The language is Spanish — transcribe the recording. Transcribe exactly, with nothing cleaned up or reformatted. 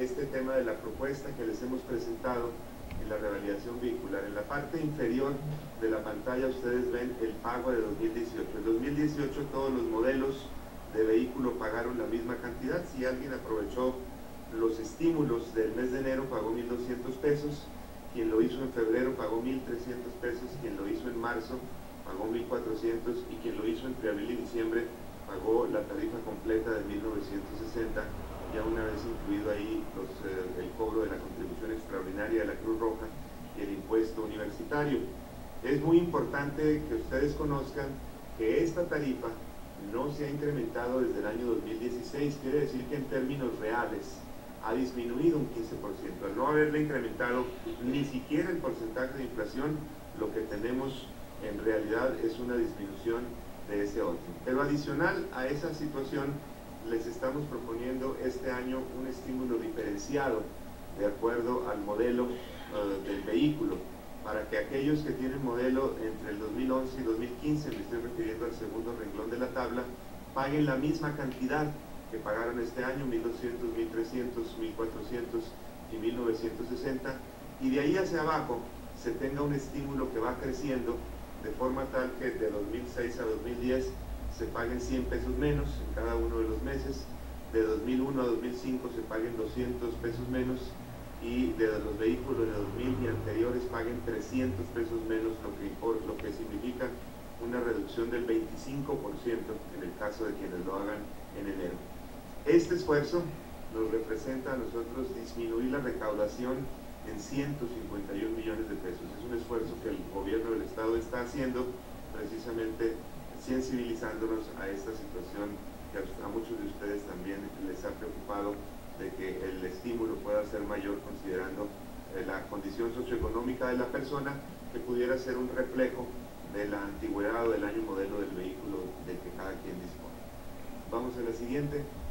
este tema de la propuesta que les hemos presentado en la revalidación vehicular. En la parte inferior de la pantalla ustedes ven el pago de dos mil dieciocho. En dos mil dieciocho todos los modelos de vehículo pagaron la misma cantidad. Si alguien aprovechó los estímulos del mes de enero pagó mil doscientos pesos, quien lo hizo en febrero pagó mil trescientos pesos, quien lo hizo en marzo pagó mil cuatrocientos y quien lo hizo entre abril y diciembre pagó la tarifa completa de mil novecientos sesenta, ya una vez incluido ahí los, eh, el cobro de la contribución extraordinaria de la Cruz Roja y el impuesto universitario. Es muy importante que ustedes conozcan que esta tarifa no se ha incrementado desde el año dos mil dieciséis, quiere decir que en términos reales ha disminuido un quince por ciento. Al no haberle incrementado ni siquiera el porcentaje de inflación, lo que tenemos en realidad es una disminución de ese otro. Pero adicional a esa situación, les estamos proponiendo este año un estímulo diferenciado de acuerdo al modelo uh, del vehículo, para que aquellos que tienen modelo entre el dos mil once y dos mil quince, me estoy refiriendo al segundo renglón de la tabla, paguen la misma cantidad que pagaron este año, mil doscientos, mil trescientos, mil cuatrocientos y mil novecientos sesenta, y de ahí hacia abajo se tenga un estímulo que va creciendo de forma tal que de dos mil seis a dos mil diez se paguen cien pesos menos en cada uno de los meses, de dos mil uno a dos mil cinco se paguen doscientos pesos menos, y de los vehículos de dos mil y anteriores paguen trescientos pesos menos, lo que, lo que significa una reducción del veinticinco por ciento en el caso de quienes lo hagan en enero. Este esfuerzo nos representa a nosotros disminuir la recaudación en ciento cincuenta y un millones de pesos. Es un esfuerzo que el gobierno del Estado está haciendo, precisamente sensibilizándonos a esta situación que a muchos de ustedes también les ha preocupado, de que el estímulo pueda ser mayor considerando eh, la condición socioeconómica de la persona, que pudiera ser un reflejo de la antigüedad o del año modelo del vehículo del que cada quien dispone. Vamos a la siguiente.